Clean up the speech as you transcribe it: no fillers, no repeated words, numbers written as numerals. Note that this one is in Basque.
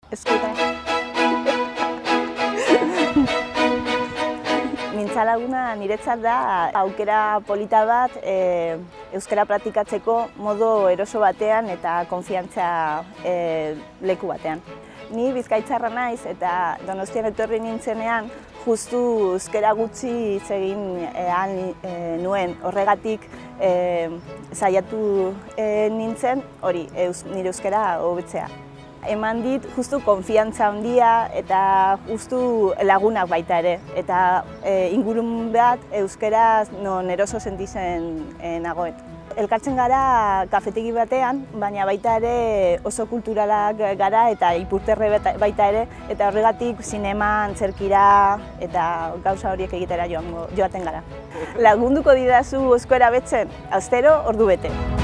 Eskuta. Mintzalaguna niretzat da aukera polita bat euskara praktikatzeko modu eroso batean eta konfiantza leku batean. Ni Bizkaitarra naiz eta Donostian etorri nintzenean justu euskara gutxi hitz egin nuen. Horregatik saiatu nintzen hori nire euskara hobetzea. Eman dit justu konfiantza handia eta justu lagunak baita ere. Eta ingurun bat euskaraz non eroso sentitzen nagoet. Elkartzen gara kafetegi batean, baina baita ere oso kulturalak gara eta ipurterre baita ere, eta horregatik zinema, antzerkira eta gauza horiek egitera joaten gara. Lagunduko didazu euskara betzen, astero ordu bete.